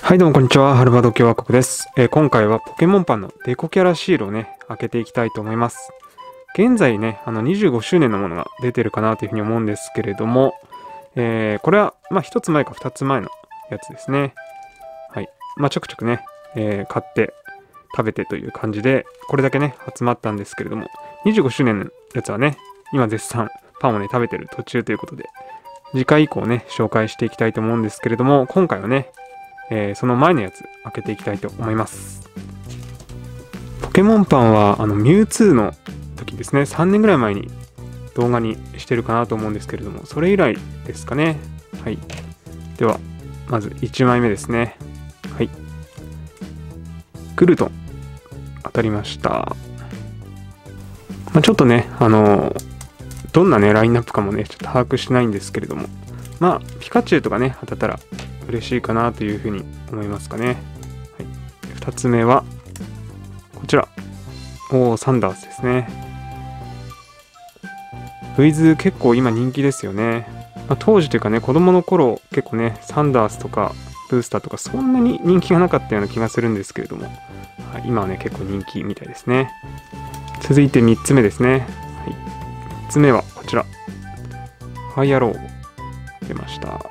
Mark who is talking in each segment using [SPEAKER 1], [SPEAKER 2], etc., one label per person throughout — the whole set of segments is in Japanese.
[SPEAKER 1] はい、どうもこんにちは。ハルバド共和国です。今回はポケモンパンのデコキャラシールをね、開けていきたいと思います。現在ね、25周年のものが出てるかなというふうに思うんですけれども、これは、1つ前か2つ前のやつですね。はい。ちょくちょくね、買って食べてという感じで、これだけね、集まったんですけれども、25周年のやつはね、今絶賛パンをね、食べてる途中ということで、次回以降ね、紹介していきたいと思うんですけれども、今回はね、その前のやつ開けていきたいと思います。ポケモンパンはミュウツーの時ですね、3年ぐらい前に動画にしてるかなと思うんですけれども、それ以来ですかね。はい。ではまず1枚目ですね。はい。グルトン当たりました。ちょっとねどんなねラインナップかもねちょっと把握してないんですけれども、ピカチュウとかね当たったら嬉しいかなというふうに思いますかね。はい、2つ目はこちら。サンダースですね。V ズ結構今人気ですよね。当時というかね、子供の頃結構ね、サンダースとかブースターとかそんなに人気がなかったような気がするんですけれども、今はね、結構人気みたいですね。続いて3つ目ですね。はい、3つ目はこちら。ファイアロー出ました。か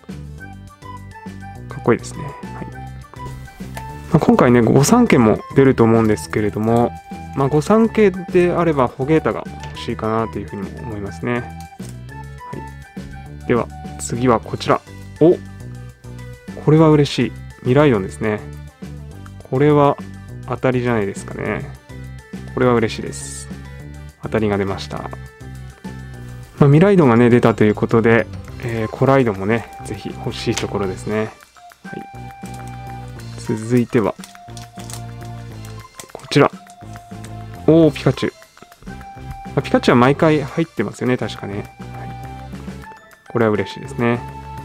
[SPEAKER 1] っこいいですね。はい。今回ね、御三家も出ると思うんですけれども、御三家であればホゲータが欲しいかなというふうにも思いますね。はい。では、次はこちら。これは嬉しい。ミライドンですね。これは当たりじゃないですかね。これは嬉しいです。当たりが出ました。ミライドンがね、出たということで、コライドもね、ぜひ欲しいところですね。はい。続いては、こちら。ピカチュウ。ピカチュウは毎回入ってますよね、確かね。はい、これは嬉しいですね。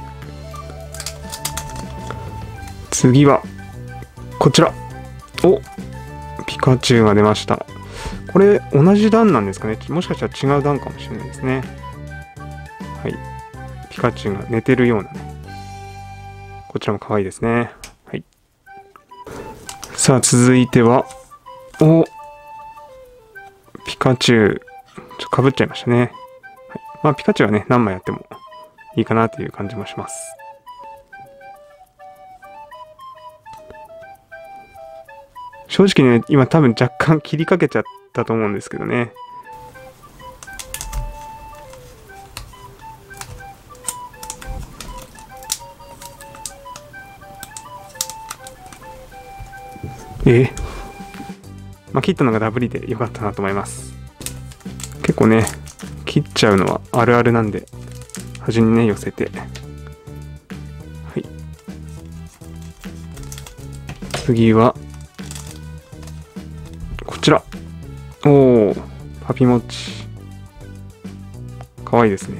[SPEAKER 1] 次は、こちら。ピカチュウが出ました。これ、同じ段なんですかね。もしかしたら違う段かもしれないですね。はい。ピカチュウが寝てるようなね。こちらも可愛いですね。はい。さあ、続いては、ピカチュウ、かぶっちゃいましたね。はい。ピカチュウはね、何枚やってもいいかなという感じもします。正直ね、今多分若干切りかけちゃったと思うんですけどね。切ったのがダブリで良かったなと思います。結構ね、切っちゃうのはあるあるなんで、端にね、寄せて。はい。次は、こちら。パピモッチ。かわいいですね。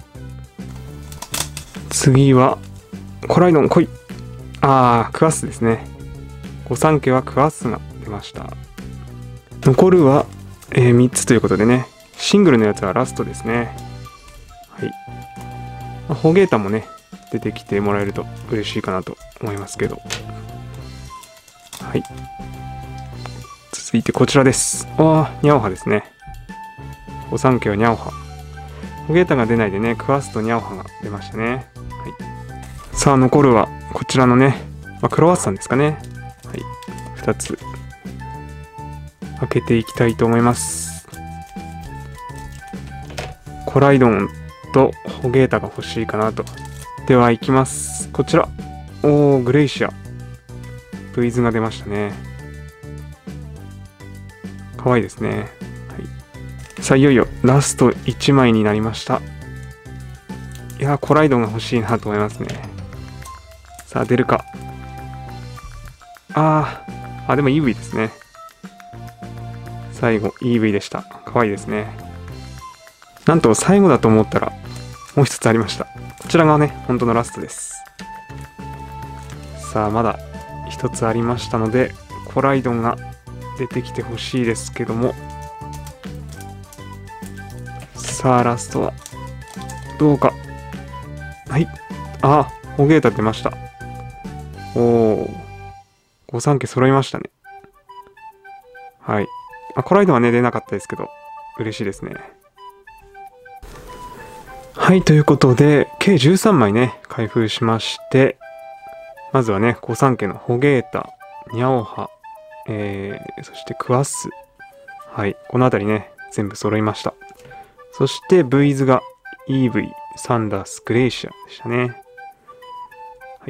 [SPEAKER 1] 次は、コライドン、来い。クワッスですね。御三家はクワッスが出ました。残るは、3つということでね、シングルのやつはラストですね。はい。ホゲータもね、出てきてもらえると嬉しいかなと思いますけど。はい。続いてこちらです。ニャオハですね。御三家はニャオハ。ホゲータが出ないでね、クワッスとニャオハが出ましたね。はい。さあ、残るはこちらのね、クロワッサンですかね。はい。2つ。開けていきたいと思います。コライドンとホゲータが欲しいかなと。では行きます。こちら。グレイシア。V ズが出ましたね。かわいいですね。はい。さあ、いよいよラスト1枚になりました。いやー、コライドンが欲しいなと思いますね。さあ、出るか。でも EV ですね。最後 EV でした。可愛いですね。なんと最後だと思ったらもう一つありました。こちらがね、本当のラストです。さあ、まだ一つありましたので、コライドンが出てきてほしいですけども。さあ、ラストはどうか。はい。ホゲータ出ました。 おお、御三家揃いましたね。はい。コライドはね、出なかったですけど、嬉しいですね。はい、ということで、計13枚ね、開封しまして、まずはね、御三家のホゲータ、ニャオハ、そしてクワッス。はい、この辺りね、全部揃いました。そして、ブイズが、イーブイ、サンダース、グレイシアでしたね。はい。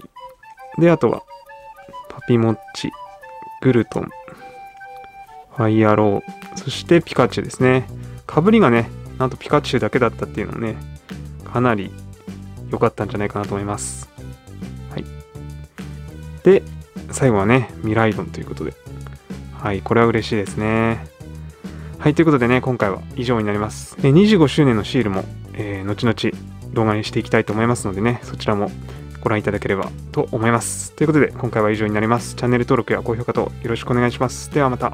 [SPEAKER 1] で、あとは、パピモッチ、グルトン、ファイアロー、そしてピカチュウですね。かぶりがね、なんとピカチュウだけだったっていうのもね、かなり良かったんじゃないかなと思います。はい。で、最後はね、ミライドンということで。はい、これは嬉しいですね。はい、ということでね、今回は以上になります。25周年のシールも、後々動画にしていきたいと思いますのでね、そちらもご覧いただければと思います。ということで、今回は以上になります。チャンネル登録や高評価とよろしくお願いします。ではまた。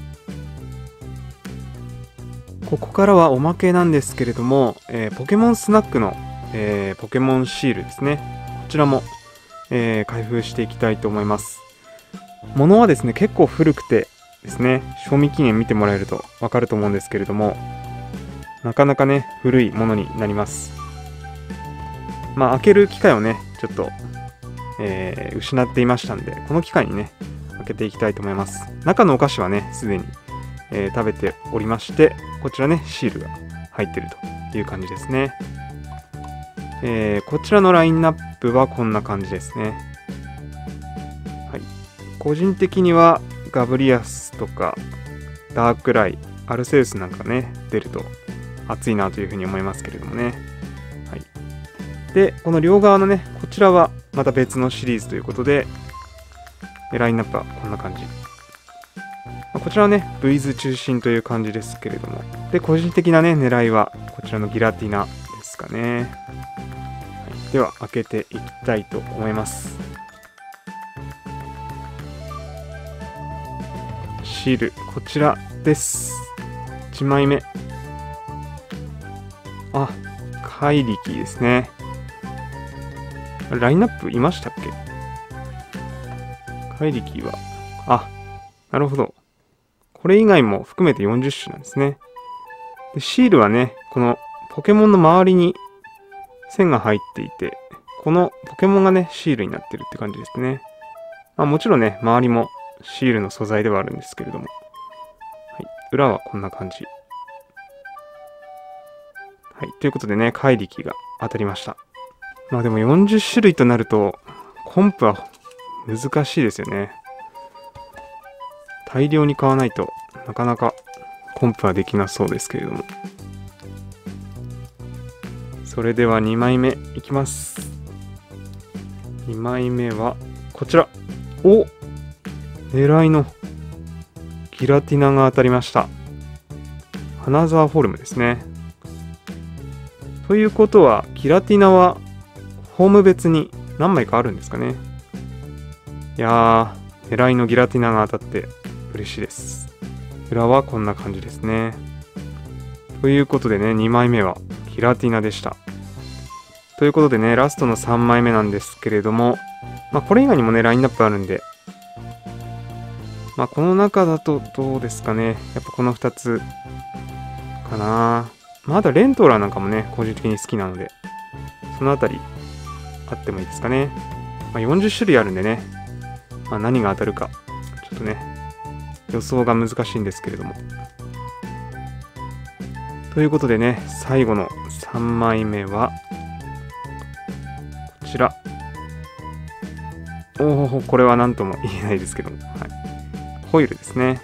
[SPEAKER 1] ここからはおまけなんですけれども、ポケモンスナックの、ポケモンシールですね。こちらも、開封していきたいと思います。ものはですね、結構古くてですね、賞味期限見てもらえるとわかると思うんですけれども、なかなかね、古いものになります。まあ、開ける機会をね、ちょっと、失っていましたんで、この機会にね、開けていきたいと思います。中のお菓子はね、すでに、食べておりまして、こちらね、シールが入ってるという感じですね。こちらのラインナップはこんな感じですね。はい。個人的にはガブリアスとかダークライ、アルセウスなんかね、出ると熱いなというふうに思いますけれどもね。はい。で、この両側のね、こちらはまた別のシリーズということで、ラインナップはこんな感じ。こちらはね、ブイズ中心という感じですけれども。で、個人的なね、狙いはこちらのギラティナですかね。はい、では、開けていきたいと思います。シール、こちらです。1枚目。あ、怪力ですね。ラインナップいましたっけ？怪力は、なるほど。これ以外も含めて40種なんですね。でシールはね、このポケモンの周りに線が入っていて、このポケモンがね、シールになってるって感じですね。もちろんね、周りもシールの素材ではあるんですけれども。はい、裏はこんな感じ。はい、ということでね、怪力が当たりました。でも40種類となると、コンプは難しいですよね。大量に買わないとなかなかコンプはできなそうですけれども。それでは2枚目いきます。2枚目はこちら。狙いのギラティナが当たりました。アナザーフォルムですね。ということはギラティナはフォーム別に何枚かあるんですかね。いやー、狙いのギラティナが当たって嬉しいです。裏はこんな感じですね。ということでね、2枚目はギラティナでした。ということでね、ラストの3枚目なんですけれども、これ以外にもね、ラインナップあるんで、この中だとどうですかね。やっぱこの2つかな。あとレントラーなんかもね、個人的に好きなので、そのあたりあってもいいですかね。40種類あるんでね、何が当たるか、ちょっとね、予想が難しいんですけれども。ということでね、最後の3枚目は、こちら。これは何とも言えないですけども、ホイールですね。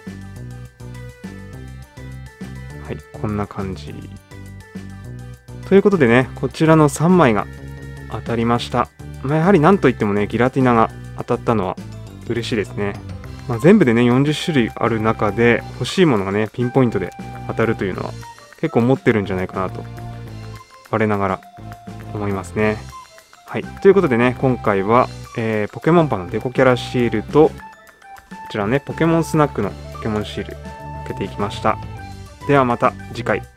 [SPEAKER 1] はい、こんな感じ。ということでね、こちらの3枚が当たりました。やはり何といってもね、ギラティナが当たったのは嬉しいですね。全部でね、40種類ある中で欲しいものがね、ピンポイントで当たるというのは結構持ってるんじゃないかなと、我ながら思いますね。はい。ということでね、今回は、ポケモンパンのデコキャラシールと、こちらね、ポケモンスナックのポケモンシール開けていきました。ではまた次回。